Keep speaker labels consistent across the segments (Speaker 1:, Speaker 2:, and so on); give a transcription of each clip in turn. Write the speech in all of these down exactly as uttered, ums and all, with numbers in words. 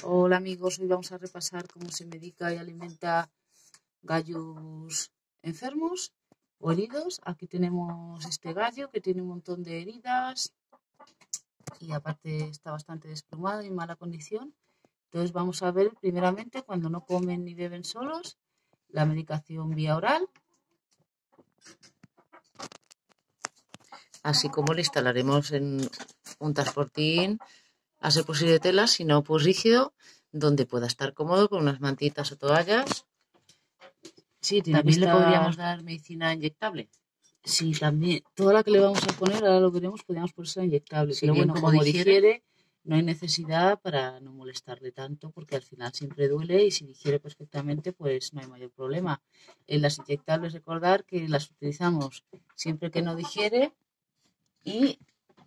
Speaker 1: Hola amigos, hoy vamos a repasar cómo se medica y alimenta gallos enfermos o heridos. Aquí tenemos este gallo que tiene un montón de heridas y aparte está bastante desplumado y en mala condición. Entonces vamos a ver primeramente, cuando no comen ni beben solos, la medicación vía oral. Así como le instalaremos en un transportín a ser posible de tela, si no pues rígido, donde pueda estar cómodo con unas mantitas o toallas. Sí, también estar... le podríamos dar medicina inyectable. Sí, también. Toda la que le vamos a poner, ahora lo veremos, podríamos ponerse inyectable. Sí, pero bueno, como, como digiere, digiere, no hay necesidad para no molestarle tanto, porque al final siempre duele y si digiere perfectamente, pues no hay mayor problema. En las inyectables, recordar que las utilizamos siempre que no digiere y...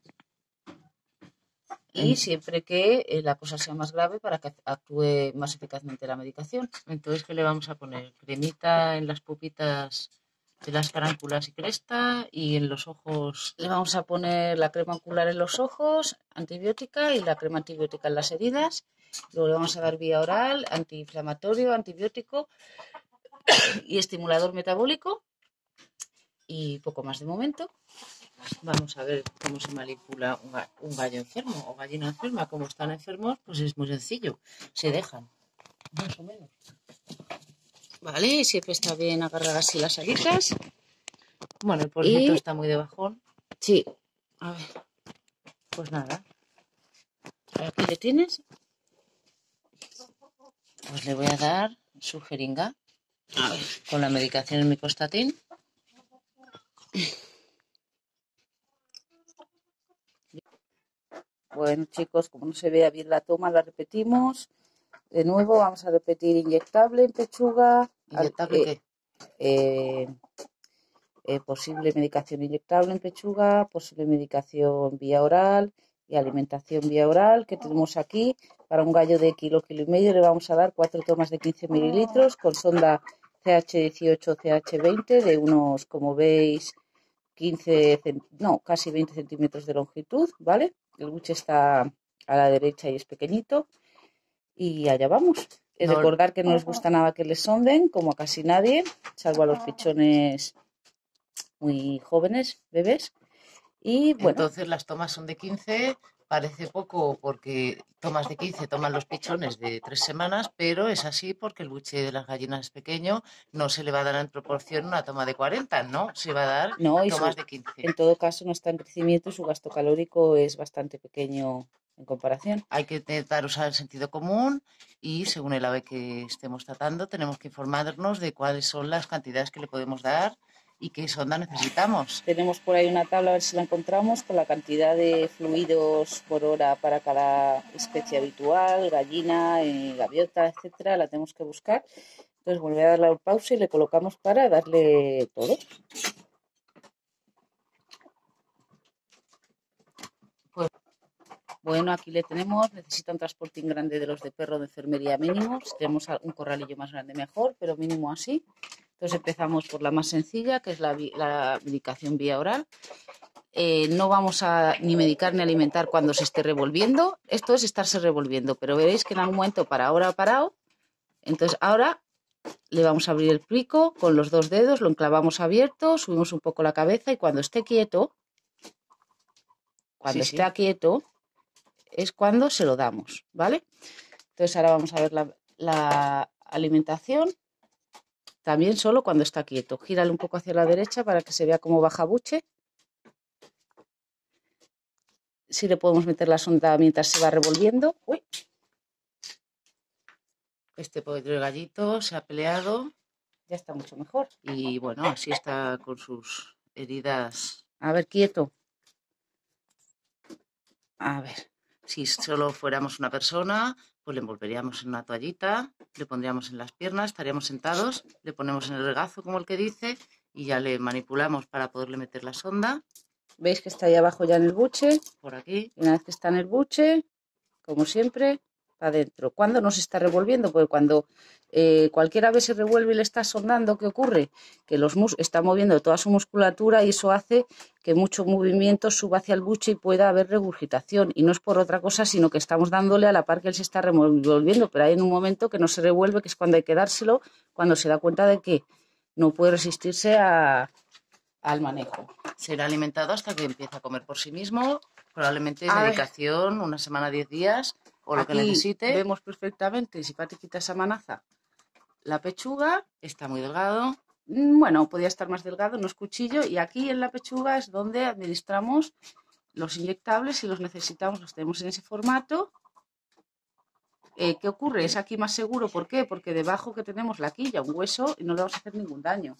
Speaker 1: y siempre que eh, la cosa sea más grave para que actúe más eficazmente la medicación. Entonces, ¿qué le vamos a poner? Cremita en las pupitas de las caránculas y cresta, y en los ojos le vamos a poner la crema ocular en los ojos, antibiótica, y la crema antibiótica en las heridas. Luego le vamos a dar vía oral, antiinflamatorio, antibiótico y estimulador metabólico, y poco más de momento. Vamos a ver cómo se manipula un gallo enfermo o gallina enferma. Como están enfermos, pues es muy sencillo. Se dejan, más o menos. Vale, siempre está bien agarrar así las alitas. Bueno, el pobrecito y... está muy de bajón. Sí, a ver. Pues nada. Aquí le tienes. Pues le voy a dar su jeringa. A ver, con la medicación en micostatín. Bueno, chicos, como no se vea bien la toma, la repetimos. De nuevo, vamos a repetir inyectable en pechuga. ¿Inyectable eh, qué? Eh, eh, posible medicación inyectable en pechuga, posible medicación vía oral y alimentación vía oral, que tenemos aquí. Para un gallo de kilo, kilo y medio, le vamos a dar cuatro tomas de quince mililitros con sonda C H dieciocho, C H veinte de unos, como veis, quince, no, casi veinte centímetros de longitud, ¿vale? El buche está a la derecha y es pequeñito. Y allá vamos. Es no. Recordar que no les gusta nada que les sonden, como a casi nadie, salvo a los pichones muy jóvenes, bebés. Y bueno. Entonces las tomas son de quince, parece poco porque tomas de quince toman los pichones de tres semanas, pero es así porque el buche de las gallinas es pequeño, no se le va a dar en proporción una toma de cuarenta, ¿no? Se va a dar no, tomas su, de quince. En todo caso no está en crecimiento y su gasto calórico es bastante pequeño en comparación. Hay que intentar usar el sentido común y según el ave que estemos tratando tenemos que informarnos de cuáles son las cantidades que le podemos dar y qué sonda necesitamos. Tenemos por ahí una tabla, a ver si la encontramos, con la cantidad de fluidos por hora para cada especie habitual, gallina, eh, gaviota, etcétera. La tenemos que buscar. Entonces volver a darle a pausa y le colocamos para darle todo. Pues, bueno, aquí le tenemos. Necesita un transportín grande de los de perro de enfermería mínimo. Si tenemos un corralillo más grande mejor, pero mínimo así. Entonces empezamos por la más sencilla, que es la, la medicación vía oral. Eh, no vamos a ni medicar ni alimentar cuando se esté revolviendo. Esto es estarse revolviendo, pero veréis que en algún momento para ahora ha parado. Entonces ahora le vamos a abrir el pico con los dos dedos, lo enclavamos abierto, subimos un poco la cabeza y cuando esté quieto, cuando sí, esté sí. quieto, es cuando se lo damos, ¿vale? Entonces ahora vamos a ver la, la alimentación. También solo cuando está quieto. Gírale un poco hacia la derecha para que se vea cómo baja buche. Si le podemos meter la sonda mientras se va revolviendo. Uy. Este pobre gallito se ha peleado. Ya está mucho mejor. Y bueno, así está con sus heridas. A ver, quieto. A ver. Si solo fuéramos una persona, pues le envolveríamos en una toallita, le pondríamos en las piernas, estaríamos sentados, le ponemos en el regazo, como el que dice, y ya le manipulamos para poderle meter la sonda. ¿Veis que está ahí abajo ya en el buche? Por aquí. Y una vez que está en el buche, como siempre, para adentro. ¿Cuándo no se está revolviendo? Porque cuando eh, cualquier ave se revuelve y le está sondando, ¿qué ocurre? Que los mus está moviendo toda su musculatura y eso hace que mucho movimiento suba hacia el buche y pueda haber regurgitación. Y no es por otra cosa, sino que estamos dándole a la par que él se está revolviendo, pero hay en un momento que no se revuelve, que es cuando hay que dárselo, cuando se da cuenta de que no puede resistirse a, al manejo.
Speaker 2: Será alimentado hasta que empiece a comer por sí mismo, probablemente a medicación, ver. Una semana, diez días, o lo
Speaker 1: Aquí
Speaker 2: que necesite.
Speaker 1: Vemos perfectamente, si Pati quita esa manaza, la pechuga.
Speaker 2: Está muy delgado.
Speaker 1: Bueno, podría estar más delgado, no es cuchillo, y aquí en la pechuga es donde administramos los inyectables. Si los necesitamos, los tenemos en ese formato. Eh, ¿Qué ocurre? Es aquí más seguro. ¿Por qué? Porque debajo que tenemos la quilla, un hueso, y no le vamos a hacer ningún daño.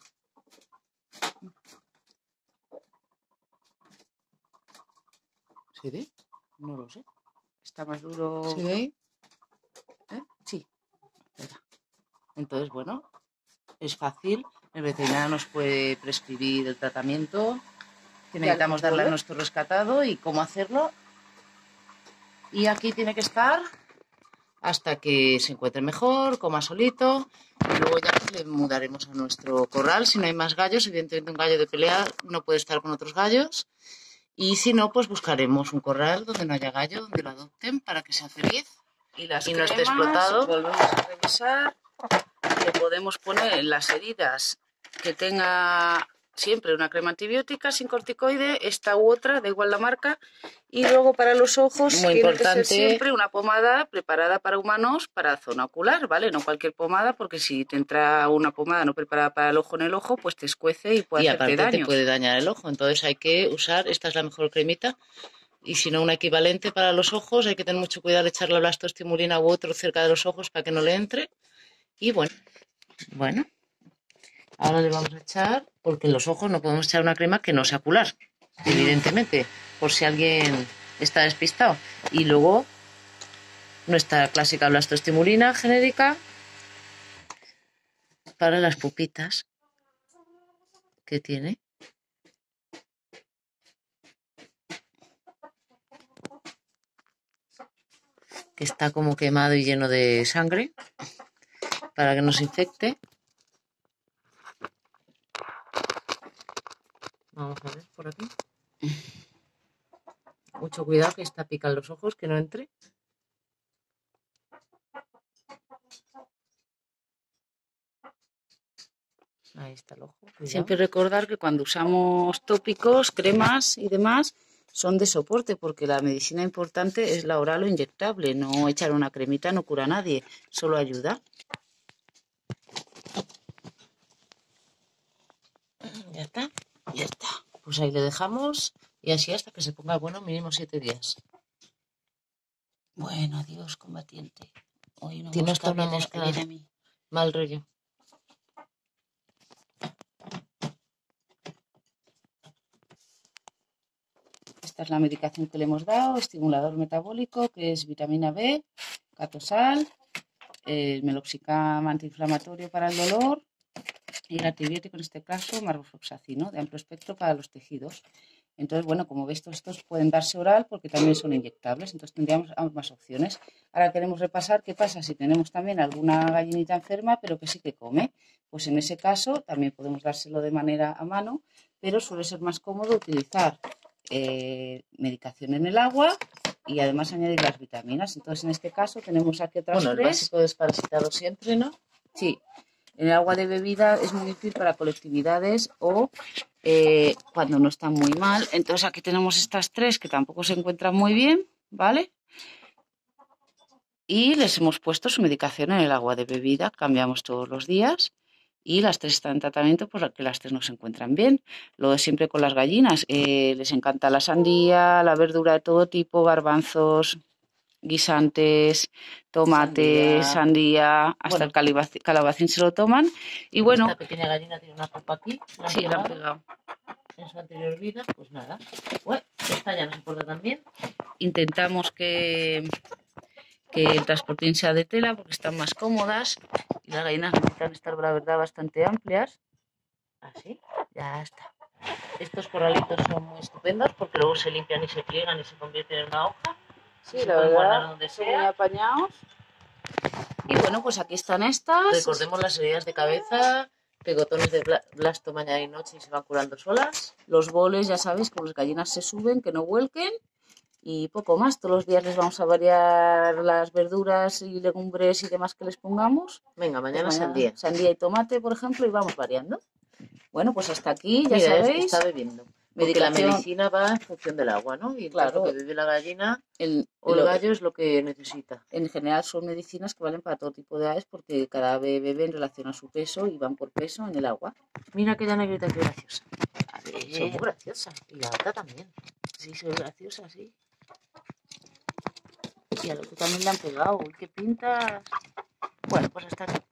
Speaker 2: ¿Se ve? No lo sé.
Speaker 1: Está más duro.
Speaker 2: ¿Se ve ahí?
Speaker 1: ¿Eh? Sí.
Speaker 2: Entonces, bueno, es fácil. El veterinario nos puede prescribir el tratamiento que necesitamos darle a nuestro rescatado y cómo hacerlo. Y aquí tiene que estar hasta que se encuentre mejor, coma solito. Y luego ya pues, le mudaremos a nuestro corral. Si no hay más gallos, evidentemente un gallo de pelea no puede estar con otros gallos. Y si no, pues buscaremos un corral donde no haya gallo, donde lo adopten para que sea feliz
Speaker 1: y, las
Speaker 2: y
Speaker 1: cremas,
Speaker 2: no esté explotado.
Speaker 1: Volvemos a revisar. Le podemos poner en las heridas que tenga siempre una crema antibiótica sin corticoide, esta u otra, da igual la marca. Y luego para los ojos
Speaker 2: muy
Speaker 1: tiene
Speaker 2: importante
Speaker 1: que ser siempre una pomada preparada para humanos para zona ocular, ¿vale? No cualquier pomada, porque si te entra una pomada no preparada para el ojo en el ojo, pues te escuece y puede
Speaker 2: y
Speaker 1: hacerte
Speaker 2: aparte
Speaker 1: daños.
Speaker 2: te puede dañar el ojo. Entonces hay que usar, esta es la mejor cremita. Y si no, una equivalente para los ojos, hay que tener mucho cuidado de echarle blastostimulina u otro cerca de los ojos para que no le entre. Y bueno, bueno, ahora le vamos a echar, porque en los ojos no podemos echar una crema que no sea ocular, evidentemente, por si alguien está despistado. Y luego nuestra clásica blastostimulina genérica para las pupitas que tiene. Que está como quemado y lleno de sangre para que no se infecte. Vamos a ver por aquí. Mucho cuidado que está pican los ojos, que no entre. Ahí está el ojo. Cuidado.
Speaker 1: Siempre recordar que cuando usamos tópicos, cremas y demás, son de soporte, porque la medicina importante es la oral o inyectable. No echar una cremita no cura a nadie, solo ayuda.
Speaker 2: Ya está, ya está. Pues ahí le dejamos y así hasta que se ponga bueno, mínimo siete días.
Speaker 1: Bueno, adiós, combatiente. Hoy una
Speaker 2: Tiene
Speaker 1: mosca
Speaker 2: hasta una
Speaker 1: viene,
Speaker 2: mosca
Speaker 1: viene a mí.
Speaker 2: Mal rollo.
Speaker 1: Esta es la medicación que le hemos dado, estimulador metabólico, que es vitamina B, catosal, el meloxicam antiinflamatorio para el dolor y el antibiótico, en este caso, marvofloxacino, de amplio espectro para los tejidos. Entonces, bueno, como veis, todos estos pueden darse oral porque también son inyectables, entonces tendríamos ambas opciones. Ahora queremos repasar qué pasa si tenemos también alguna gallinita enferma, pero que sí que come. Pues en ese caso también podemos dárselo de manera a mano, pero suele ser más cómodo utilizar eh, medicación en el agua y además añadir las vitaminas. Entonces, en este caso tenemos aquí otras
Speaker 2: bueno,
Speaker 1: tres.
Speaker 2: El básico desparasitado siempre, ¿no?
Speaker 1: Sí. En el agua de bebida es muy útil para colectividades o eh, cuando no están muy mal. Entonces aquí tenemos estas tres que tampoco se encuentran muy bien, ¿vale? Y les hemos puesto su medicación en el agua de bebida, cambiamos todos los días y las tres están en tratamiento porque las tres no se encuentran bien. Lo de siempre con las gallinas, eh, les encanta la sandía, la verdura de todo tipo, garbanzos, guisantes, tomates, sandía, sandía hasta bueno, el calabacín, calabacín se lo toman. Y bueno,
Speaker 2: esta pequeña gallina tiene una copa aquí.
Speaker 1: La sí, la han pegado.
Speaker 2: En su anterior vida, pues nada. Bueno, esta ya no se porta tan bien.
Speaker 1: Intentamos que, que el transportín sea de tela porque están más cómodas y las gallinas necesitan estar, la verdad, bastante amplias.
Speaker 2: Así, ya está. Estos corralitos son muy estupendos porque luego se limpian y se pliegan y se convierten en una hoja.
Speaker 1: Sí, la verdad, donde son muy apañados. Y bueno, pues aquí están estas.
Speaker 2: Recordemos las heridas de cabeza, pegotones de blasto mañana y noche y se van curando solas.
Speaker 1: Los boles, ya sabéis, que las gallinas se suben, que no vuelquen. Y poco más. Todos los días les vamos a variar las verduras y legumbres y demás que les pongamos.
Speaker 2: Venga, mañana, pues mañana sandía.
Speaker 1: Sandía y tomate, por ejemplo, y vamos variando. Bueno, pues hasta aquí, ya
Speaker 2: Mira,
Speaker 1: sabéis.
Speaker 2: Está bebiendo. Porque medicación... la medicina va en función del agua, ¿no? Y claro, lo que bebe la gallina el, o el, el gallo es lo que necesita.
Speaker 1: En general son medicinas que valen para todo tipo de aves porque cada ave bebe en relación a su peso y van por peso en el agua.
Speaker 2: Mira aquella negrita que graciosa.
Speaker 1: A ver.
Speaker 2: Son muy graciosas.
Speaker 1: Y la otra también. Sí, son graciosas, sí. Y a lo que también le han pegado. Uy, qué pintas. Bueno, pues hasta aquí.